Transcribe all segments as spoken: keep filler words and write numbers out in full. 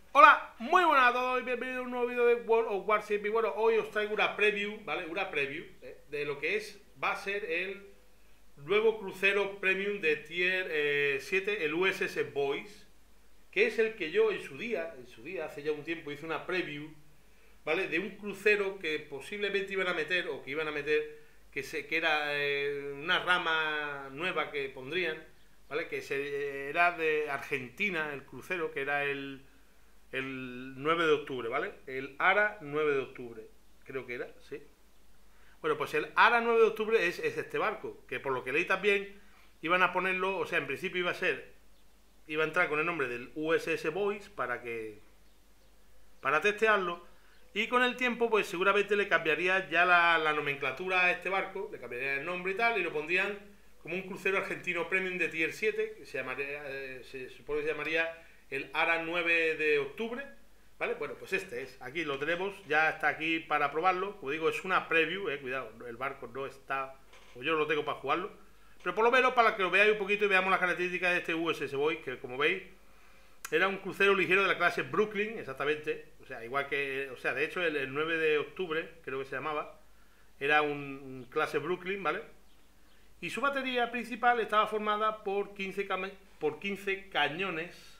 Hola, muy buenas a todos y bienvenidos a un nuevo vídeo de World of Warship. Y bueno, hoy os traigo una preview, ¿vale? Una preview ¿eh? de lo que es, va a ser el nuevo crucero premium de Tier eh, siete, el U S S Boys, que es el que yo en su día, en su día, hace ya un tiempo, hice una preview, ¿vale? De un crucero que posiblemente iban a meter, o que iban a meter, que, se, que era eh, una rama nueva que pondrían, ¿vale? Que se, era de Argentina, el crucero, que era el... el nueve de octubre, ¿vale? El ARA nueve de octubre, creo que era, sí. Bueno, pues el ARA nueve de octubre es, es este barco, que por lo que leí también iban a ponerlo, o sea, en principio iba a ser, iba a entrar con el nombre del U S S Boys para que, para testearlo, y con el tiempo, pues seguramente le cambiaría ya la, la nomenclatura a este barco, le cambiaría el nombre y tal, y lo pondrían como un crucero argentino premium de Tier siete, que se, llamaría, eh, se supone que se llamaría el ARA nueve de octubre, ¿vale? Bueno, pues este es, aquí lo tenemos, ya está aquí para probarlo, como digo, es una preview, eh, cuidado, el barco no está, o yo no lo tengo para jugarlo, pero por lo menos para que lo veáis un poquito y veamos las características de este U S S Boy, que como veis, era un crucero ligero de la clase Brooklyn, exactamente, o sea, igual que, o sea, de hecho el, el nueve de octubre, creo que se llamaba, era un, un clase Brooklyn, ¿vale? Y su batería principal estaba formada por quince, por quince cañones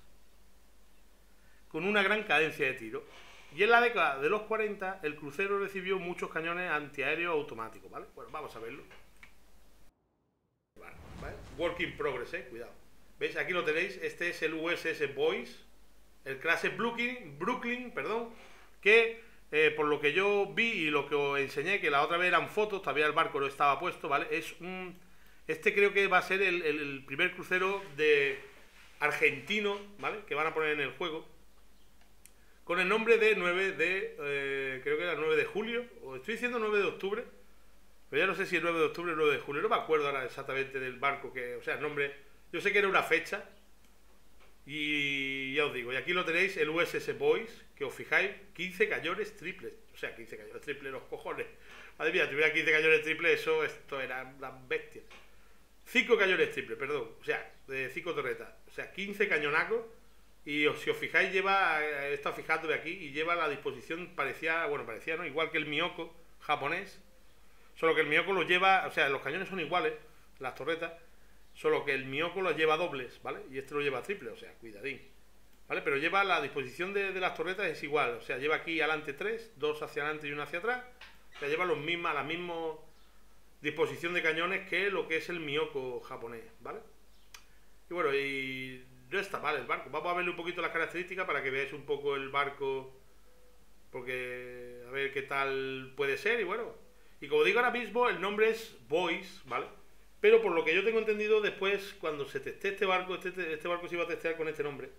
con una gran cadencia de tiro. Y en la década de los cuarenta, el crucero recibió muchos cañones antiaéreos automáticos, ¿vale? Bueno, vamos a verlo. Vale, ¿vale? Work in progress, eh, cuidado. ¿Veis? Aquí lo tenéis, este es el U S S Boys, el clase Brooklyn, Brooklyn perdón, que eh, por lo que yo vi y lo que os enseñé, que la otra vez eran fotos, todavía el barco no estaba puesto, ¿vale? Es un... Este creo que va a ser el, el, el primer crucero de argentino, ¿vale? Que van a poner en el juego, con el nombre de nueve de, eh, creo que era nueve de julio, o estoy diciendo nueve de octubre, pero ya no sé si es nueve de octubre o nueve de julio, no me acuerdo ahora exactamente del barco, que, o sea, el nombre, yo sé que era una fecha, y ya os digo, y aquí lo tenéis, el U S S Boys, que os fijáis, quince cañones triples, o sea, quince cañones triples, los cojones, madre mía, tuviera quince cañones triples, eso, esto era las bestias, cinco cañones triples, perdón, o sea, de cinco torretas, o sea, quince cañonacos. Y si os fijáis, lleva, he estado fijándome aquí, y lleva la disposición parecía, bueno, parecía, ¿no? Igual que el Miyoko japonés, solo que el Miyoko lo lleva, o sea, los cañones son iguales, las torretas, solo que el Miyoko los lleva dobles, ¿vale? Y este lo lleva triple, o sea, cuidadín, ¿vale? Pero lleva la disposición de, de las torretas es igual, o sea, lleva aquí adelante tres, dos hacia adelante y uno hacia atrás, o sea, lleva los misma, la misma disposición de cañones que lo que es el Miyoko japonés, ¿vale? Y bueno, y no está mal el barco. Vamos a verle un poquito las características para que veáis un poco el barco, porque a ver qué tal puede ser. Y bueno, y como digo ahora mismo, el nombre es Boys, ¿vale? Pero por lo que yo tengo entendido, después cuando se teste este barco, este, este barco se iba a testear con este nombre.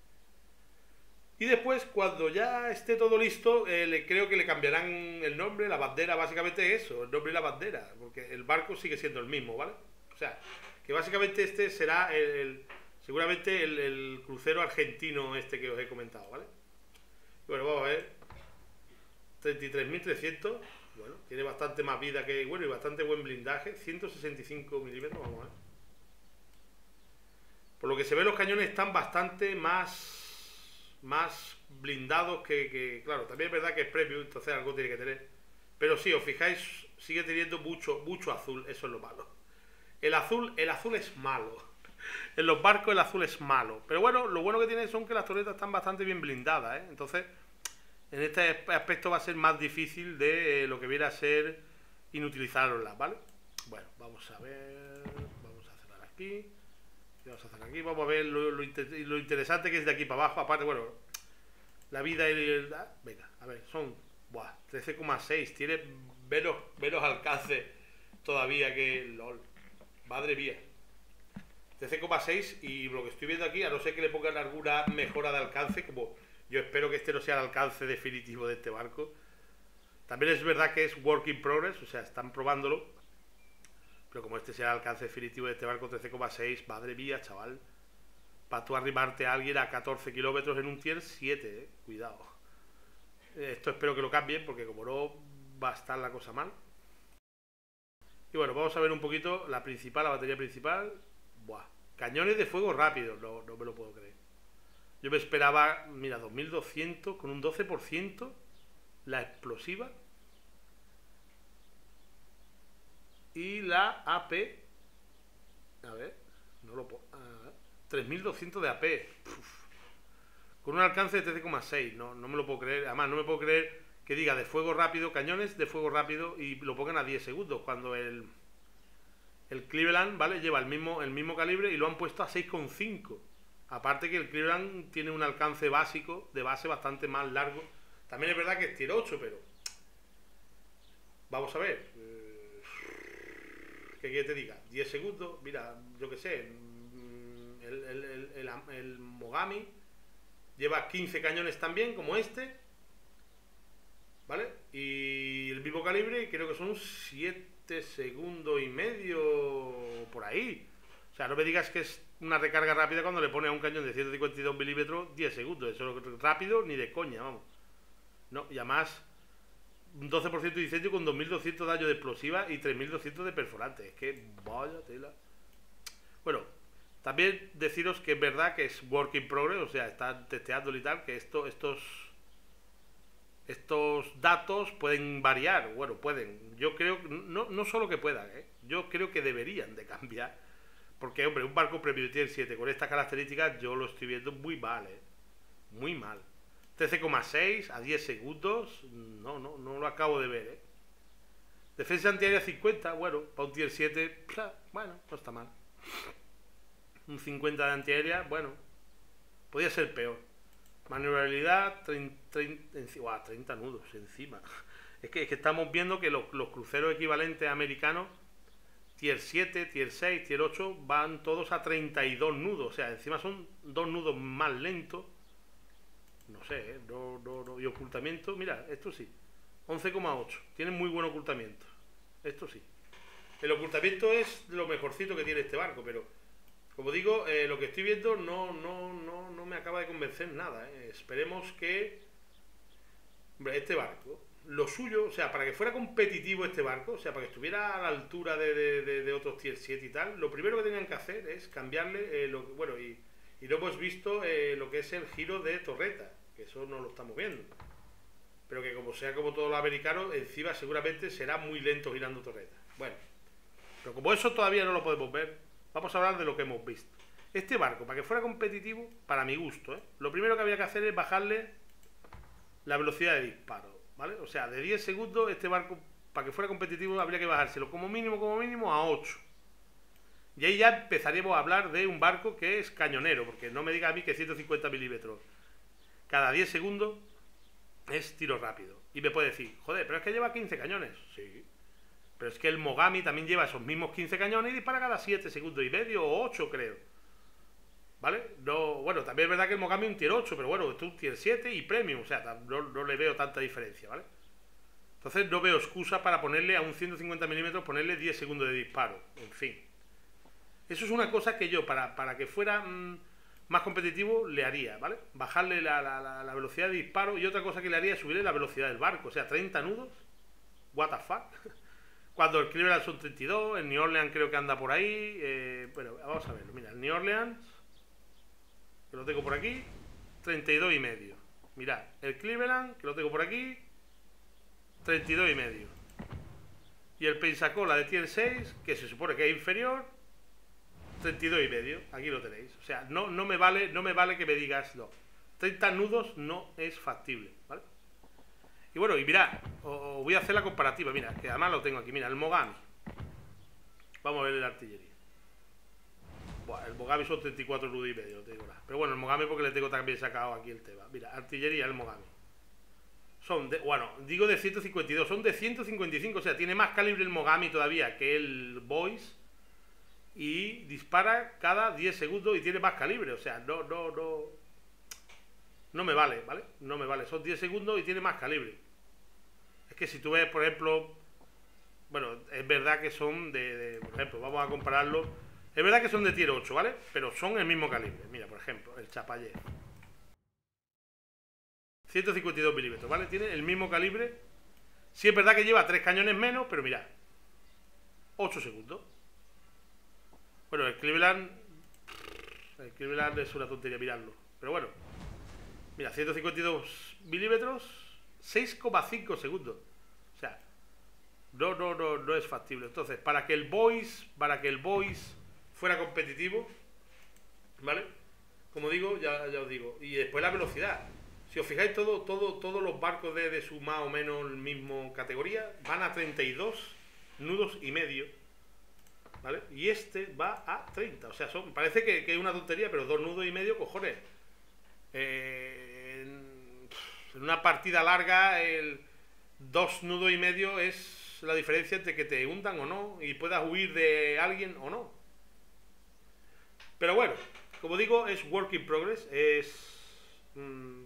Y después, cuando ya esté todo listo, eh, le, creo que le cambiarán el nombre, la bandera, básicamente eso, el nombre y la bandera, porque el barco sigue siendo el mismo, ¿vale? O sea, que básicamente este será el, el seguramente el, el crucero argentino este que os he comentado, ¿vale? Y bueno, vamos a ver. treinta y tres mil trescientos, bueno, tiene bastante más vida que, bueno, y bastante buen blindaje, ciento sesenta y cinco milímetros, vamos a ver. Por lo que se ve, los cañones están bastante más, más blindados que, que, claro, también es verdad que es premium, entonces algo tiene que tener. Pero si os fijáis, sigue teniendo mucho, mucho azul, eso es lo malo. El azul, el azul es malo. En los barcos el azul es malo. Pero bueno, lo bueno que tiene son que las torretas están bastante bien blindadas, ¿eh? Entonces, en este aspecto va a ser más difícil de eh, lo que viene a ser inutilizarlas, ¿vale? Bueno, vamos a ver. Vamos a cerrar aquí. Vamos a hacer aquí. Vamos a ver lo, lo, lo interesante que es de aquí para abajo. Aparte, bueno, la vida y el... Ah, venga, a ver, son... Buah, trece coma seis. Tiene menos, menos alcance todavía que... LOL. Madre mía. trece coma seis y lo que estoy viendo aquí, a no ser que le pongan alguna mejora de alcance, como yo espero que este no sea el alcance definitivo de este barco. También es verdad que es work in progress, o sea, están probándolo, pero como este sea el alcance definitivo de este barco, trece coma seis, madre mía, chaval, para tú arrimarte a alguien a catorce kilómetros en un tier siete, eh, cuidado. Esto espero que lo cambien, porque como no va a estar la cosa mal. Y bueno, vamos a ver un poquito la principal, la batería principal. Buah, cañones de fuego rápido, no, no me lo puedo creer. Yo me esperaba, mira, dos mil doscientos con un doce por ciento la explosiva. Y la A P, a ver, no lo puedo, uh, tres mil doscientos de A P. Uf. Con un alcance de trece coma seis, no, no me lo puedo creer. Además, no me puedo creer que diga de fuego rápido, cañones de fuego rápido y lo pongan a diez segundos, cuando el, el Cleveland, ¿vale? Lleva el mismo, el mismo calibre y lo han puesto a seis coma cinco. Aparte que el Cleveland tiene un alcance básico, de base bastante más largo. También es verdad que es tier ocho, pero... Vamos a ver. ¿Qué quiere que te diga? diez segundos, mira, yo qué sé. El, el, el, el, el Mogami lleva quince cañones también, como este, ¿vale? Y el mismo calibre, creo que son siete segundos y medio, por ahí. O sea, no me digas que es una recarga rápida cuando le pone a un cañón de ciento cincuenta y dos milímetros diez segundos. Eso es rápido ni de coña, vamos. No, y además, un doce por ciento de incendio con dos mil doscientos de daño de explosiva y tres mil doscientos de perforante. Es que, vaya tela. Bueno, también deciros que es verdad que es work in progress, o sea, están testeándolo y tal, que esto, estos estos datos pueden variar. Bueno, pueden. Yo creo, no, no solo que puedan, ¿eh? Yo creo que deberían de cambiar. Porque, hombre, un barco Premium Tier siete con estas características yo lo estoy viendo muy mal, ¿eh? Muy mal. trece coma seis a diez segundos, no, no, no lo acabo de ver, ¿eh? Defensa antiaérea cincuenta, bueno, para un Tier siete, bueno, no está mal. Un cincuenta de antiaérea, bueno, podría ser peor. Maniobrabilidad, treinta, treinta, wow, treinta nudos encima. Es que, es que estamos viendo que los, los cruceros equivalentes americanos, Tier siete, Tier seis, Tier ocho, van todos a treinta y dos nudos. O sea, encima son dos nudos más lentos. No sé, ¿eh? no, no, no. Y ocultamiento, mira, esto sí. once coma ocho. Tienen muy buen ocultamiento. Esto sí. El ocultamiento es lo mejorcito que tiene este barco, pero... Como digo, eh, lo que estoy viendo no, no, no, no me acaba de convencer nada, ¿eh? Esperemos que... Hombre, este barco, lo suyo, o sea, para que fuera competitivo este barco, o sea, para que estuviera a la altura de, de, de, de otros Tier siete y tal, lo primero que tenían que hacer es cambiarle, eh, lo, bueno, y, y no hemos visto eh, lo que es el giro de torreta, que eso no lo estamos viendo. Pero que como sea como todos los americanos, encima seguramente será muy lento girando torreta. Bueno, pero como eso todavía no lo podemos ver, vamos a hablar de lo que hemos visto. Este barco, para que fuera competitivo, para mi gusto, ¿eh? Lo primero que había que hacer es bajarle la velocidad de disparo, ¿vale? O sea, de diez segundos, este barco, para que fuera competitivo, habría que bajárselo como mínimo, como mínimo, a ocho. Y ahí ya empezaríamos a hablar de un barco que es cañonero, porque no me diga a mí que ciento cincuenta milímetros cada diez segundos es tiro rápido. Y me puede decir, joder, pero es que lleva quince cañones. Sí. Pero es que el Mogami también lleva esos mismos quince cañones y dispara cada siete segundos y medio o ocho, creo. ¿Vale? No, bueno, también es verdad que el Mogami es un tier ocho, pero bueno, esto es un tier siete y premium, o sea, no, no le veo tanta diferencia, ¿vale? Entonces no veo excusa para ponerle a un ciento cincuenta milímetros, ponerle diez segundos de disparo, en fin. Eso es una cosa que yo, para, para que fuera mmm, más competitivo, le haría, ¿vale? Bajarle la, la, la, la velocidad de disparo, y otra cosa que le haría es subirle la velocidad del barco, o sea, treinta nudos, what the fuck. Cuando el Cleveland son treinta y dos, el New Orleans creo que anda por ahí. Eh, bueno, vamos a verlo. Mira, el New Orleans, que lo tengo por aquí, treinta y dos y medio. Mirad, el Cleveland, que lo tengo por aquí, treinta y dos y medio. Y el Pensacola de Tier seis, que se supone que es inferior, treinta y dos y medio. Aquí lo tenéis. O sea, no, no, me vale, no me vale que me digas no. treinta nudos no es factible, ¿vale? Y bueno, y mirad, os voy a hacer la comparativa, mira, que además lo tengo aquí, mira, el Mogami. Vamos a ver la artillería. Buah, el Mogami son treinta y cuatro nudos y medio, no te digo nada. Pero bueno, el Mogami porque le tengo también sacado aquí el tema. Mira, artillería, el Mogami. Son de, bueno, digo de ciento cincuenta y dos, son de ciento cincuenta y cinco, o sea, tiene más calibre el Mogami todavía que el Boise. Y dispara cada diez segundos y tiene más calibre, o sea, no, no, no... No me vale, ¿vale? No me vale, son diez segundos y tiene más calibre. Es que si tú ves, por ejemplo, bueno, es verdad que son de, de, por ejemplo, vamos a compararlo, es verdad que son de tier ocho, ¿vale? Pero son el mismo calibre. Mira, por ejemplo, el Chapayé. ciento cincuenta y dos milímetros, ¿vale? Tiene el mismo calibre. Sí es verdad que lleva tres cañones menos, pero mirad, ocho segundos. Bueno, el Cleveland, el Cleveland es una tontería mirarlo. Pero bueno, Mira, ciento cincuenta y dos milímetros, seis coma cinco segundos. O sea, no, no, no, no es factible. Entonces, para que el voice, para que el voice fuera competitivo, ¿vale? Como digo, ya, ya os digo. Y después la velocidad. Si os fijáis, todo, todo, todos los barcos de, de su más o menos el mismo categoría van a treinta y dos nudos y medio, ¿vale? Y este va a treinta. O sea, son, parece que, que es una tontería, pero dos nudos y medio, cojones. Eh, en, en una partida larga, el dos nudos y medio es la diferencia entre que te hundan o no y puedas huir de alguien o no. Pero bueno, como digo, es work in progress, es... Mmm,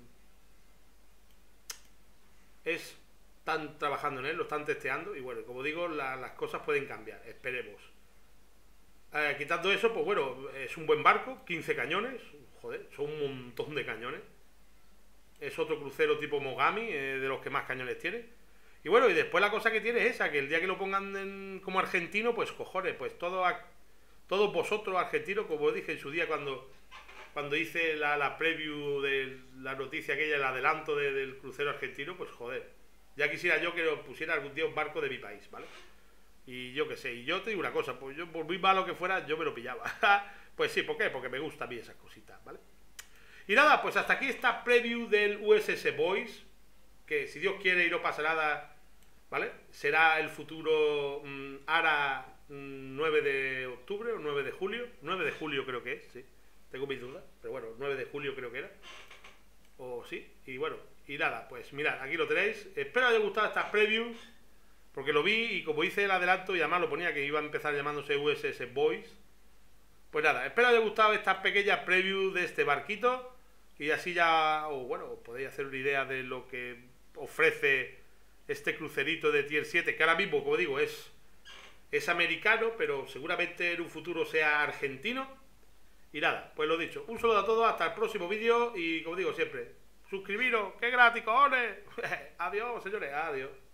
es están trabajando en él, lo están testeando y bueno, como digo, la, las cosas pueden cambiar, esperemos. Eh, quitando eso, pues bueno, es un buen barco, quince cañones, joder, son un montón de cañones. Es otro crucero tipo Mogami, eh, de los que más cañones tiene. Y bueno, y después la cosa que tiene es esa, que el día que lo pongan en, como argentino, pues cojones, pues todo, todos vosotros argentinos, como os dije en su día cuando... Cuando hice la, la preview de la noticia aquella, el adelanto de, del crucero argentino, pues joder, ya quisiera yo que lo pusiera algún día un barco de mi país, ¿vale? Y yo qué sé, y yo te digo una cosa, pues yo por muy malo que fuera, yo me lo pillaba. Pues sí, ¿por qué? Porque me gusta a mí esas cositas, ¿vale? Y nada, pues hasta aquí esta preview del U S S Boys, que si Dios quiere y no pasa nada, ¿vale? Será el futuro mmm, ARA mmm, nueve de octubre o nueve de julio, nueve de julio creo que es, sí. Tengo mis dudas, pero bueno, nueve de julio creo que era. O sí, y bueno, y nada, pues mirad, aquí lo tenéis. Espero que os haya gustado esta preview, porque lo vi y como hice el adelanto y además lo ponía que iba a empezar llamándose U S S Boys. Pues nada, espero que os haya gustado esta pequeña preview de este barquito. Y así ya, o bueno, os podéis hacer una idea de lo que ofrece este crucerito de Tier siete, que ahora mismo, como digo, es, es americano, pero seguramente en un futuro sea argentino. Y nada, pues lo dicho, un saludo a todos, hasta el próximo vídeo y como digo siempre, suscribiros, que es gratis, cojones. Adiós, señores, adiós.